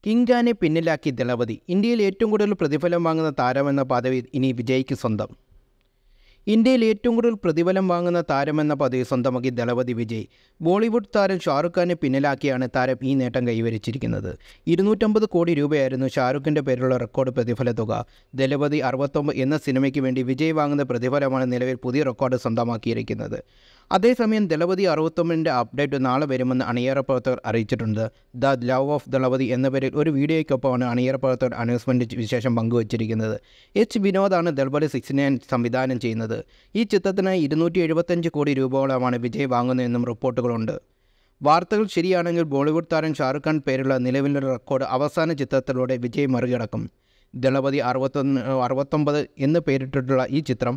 King ഖാനെ പിന്നിലാക്കി ദളപതി. ഇന്ത്യയിൽ ഏറ്റവും കൂടുതൽ പ്രതിഫലം വാങ്ങുന്ന താരമെന്ന പദവി ഇനി വിജയ്ക്ക് സ്വന്തം. ഇന്ത്യയിൽ ഏറ്റവും കൂടുതൽ പ്രതിഫലം വാങ്ങുന്ന താരമെന്ന പദവി സ്വന്തമാക്കി ദളപതി വിജയ്. ബോളിവുഡ് താരം ഷാറുഖ് ഖാനെ പിന്നിലാക്കിയാണ് താരം ഈ നേട്ടം കൈവരിച്ചിരിക്കുന്നത്. 250 കോടി രൂപയായിരുന്നു ഷാറുഖിൻ്റെ പേരിലുള്ള റെക്കോർഡ് പ്രതിഫല തുക. ദളപതി 69 എന്ന സിനിമയ്ക്ക് വേണ്ടി വിജയ് വാങ്ങുന്ന പ്രതിഫലമാണ് നിലവിൽ പുതിയ റെക്കോർഡ് സ്വന്തമാക്കിയിരിക്കുന്നത്. അതേസമയം ദളപതി 69ൻ്റെ അപ്ഡേറ്റ് നാളെ വരുമെന്ന് അണിയറ പ്രവർത്തകർ അറിയിച്ചിട്ടുണ്ട്. ദ ലവ് ഓഫ് ദളപതി എന്ന പേരിൽ ഒരു വീഡിയോയ്ക്കൊപ്പമാണ് അണിയറ പ്രവർത്തകർ അനൗൺസ്മെൻറ്റ് വിശേഷം പങ്കുവച്ചിരിക്കുന്നത്. വിനോദാണ് ദളപതി 69 സംവിധാനം ചെയ്യുന്നത്. ഈ ചിത്രത്തിന് 275 കോടി രൂപയോളമാണ് വിജയ് വാങ്ങുന്നതെന്നും റിപ്പോർട്ടുകളുണ്ട്. വാർത്തകൾ ശരിയാണെങ്കിൽ ബോളിവുഡ് താരം ഷാറുഖ് ഖാൻ പേരുള്ള നിലവിലുള്ള റെക്കോർഡ് അവസാന ചിത്രത്തിലൂടെ വിജയ് മറികടക്കും. ദളപതി 69 എന്ന് പേരിട്ടിട്ടുള്ള ഈ ചിത്രം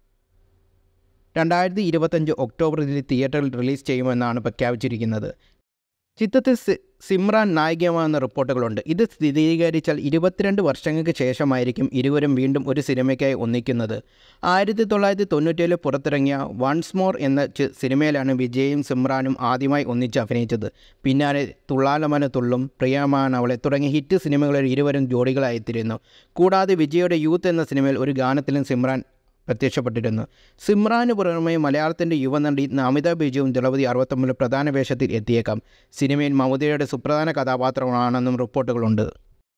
2025 ഒക്ടോബറിൽ തിയേറ്ററിൽ റിലീസ് ചെയ്യുമെന്നാണ് പ്രഖ്യാപിച്ചിരിക്കുന്നത്. ചിത്രത്തിൽ സിമ്രാൻ നായികയാവുന്ന റിപ്പോർട്ടുകളുണ്ട്. ഇത് സ്ഥിരീകരിച്ചാൽ 22 വർഷങ്ങൾക്ക് ശേഷമായിരിക്കും ഇരുവരും വീണ്ടും ഒരു സിനിമയ്ക്കായി ഒന്നിക്കുന്നത്. 1997 പുറത്തിറങ്ങിയ വൺസ് മോർ എന്ന സിനിമയിലാണ് വിജയും സിമ്രാനും ആദ്യമായി ഒന്നിച്ച് അഭിനയിച്ചത്. പിന്നാലെ തുള്ളാലമന തുള്ളും, പ്രിയമാനവളെ തുടങ്ങിയ ഹിറ്റ് സിനിമകളിൽ ഇരുവരും ജോഡികളായിത്തീരുന്നു. കൂടാതെ വിജയുടെ യൂത്ത് എന്ന സിനിമയിൽ ഒരു ഗാനത്തിലും സിമ്രാൻ പ്രത്യക്ഷപ്പെട്ടിരുന്നു. സിമ്രാന് പുറമെ മലയാളത്തിൻ്റെ യുവനടി നമിത ബിജുവും ദളപതി 69 പ്രധാന വേഷത്തിൽ എത്തിയേക്കാം. സിനിമയിൽ മമതയുടെ സുപ്രധാന കഥാപാത്രമാണെന്നും റിപ്പോർട്ടുകളുണ്ട്.